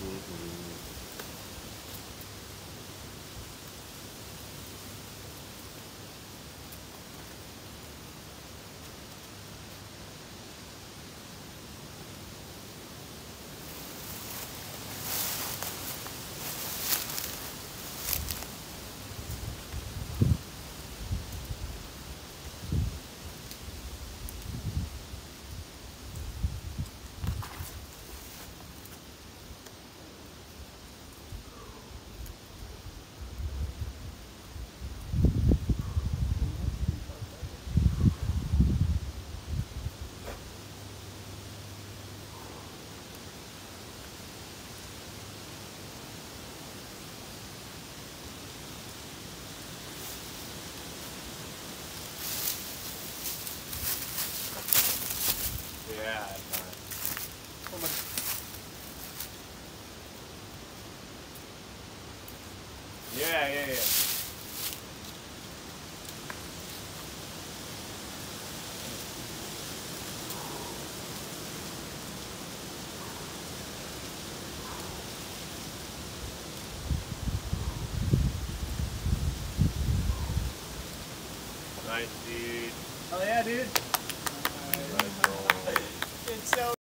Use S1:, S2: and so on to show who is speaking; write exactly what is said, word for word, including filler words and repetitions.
S1: Yeah,
S2: Oh my.
S1: yeah, yeah, yeah. Nice, dude.
S2: Oh yeah, dude.
S1: Nice roll.
S2: It's so